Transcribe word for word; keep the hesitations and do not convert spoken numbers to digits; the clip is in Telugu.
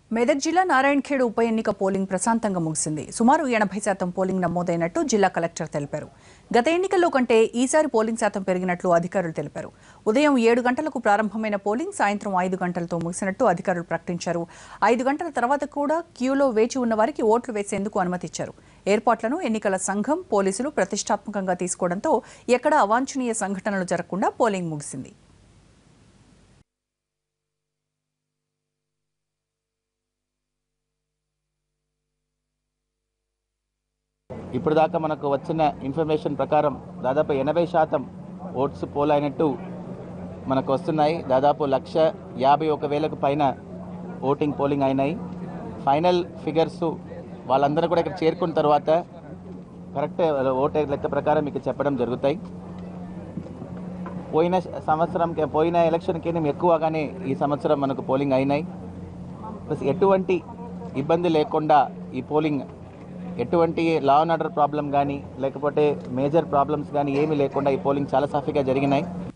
మెదక్ జిల్లా నారాయణఖేడ్ ఉప ఎన్నిక పోలింగ్ ప్రశాంతంగా ముగిసింది. సుమారు ఎనభై శాతం పోలింగ్ నమోదైనట్టు జిల్లా కలెక్టర్ తెలిపారు. గత ఎన్నికల్లో కంటే ఈసారి పోలింగ్ శాతం పెరిగినట్లు అధికారులు తెలిపారు. ఉదయం ఏడు గంటలకు ప్రారంభమైన పోలింగ్ సాయంత్రం ఐదు గంటలతో ముగిసినట్టు అధికారులు ప్రకటించారు. ఐదు గంటల తర్వాత కూడా క్యూలో వేచి ఉన్న వారికి ఓట్లు వేసేందుకు అనుమతిచ్చారు. ఏర్పాట్లను ఎన్నికల సంఘం, పోలీసులు ప్రతిష్టాత్మకంగా తీసుకోవడంతో ఎక్కడా అవాంఛనీయ సంఘటనలు జరగకుండా పోలింగ్ ముగిసింది. ఇప్పుడు దాకా మనకు వచ్చిన ఇన్ఫర్మేషన్ ప్రకారం దాదాపు ఎనభై శాతం ఓట్స్ పోల్ అయినట్టు మనకు వస్తున్నాయి. దాదాపు లక్ష యాభై ఒక వేలకు పైన ఓటింగ్ పోలింగ్ అయినాయి. ఫైనల్ ఫిగర్స్ వాళ్ళందరూ కూడా ఇక్కడ చేరుకున్న తర్వాత కరెక్ట్ ఓటే లెక్క ప్రకారం మీకు చెప్పడం జరుగుతాయి. పోయిన సంవత్సరం పోయిన ఎలక్షన్కి ఎక్కువగానే ఈ సంవత్సరం మనకు పోలింగ్ అయినాయి. ప్లస్ ఎటువంటి ఇబ్బంది లేకుండా ఈ పోలింగ్ ఎటువంటి లా అండ్ ఆర్డర్ ప్రాబ్లం కానీ లేకపోతే మేజర్ ప్రాబ్లమ్స్ కానీ ఏమీ లేకుండా ఈ పోలింగ్ చాలా సాఫీగా జరిగినాయి.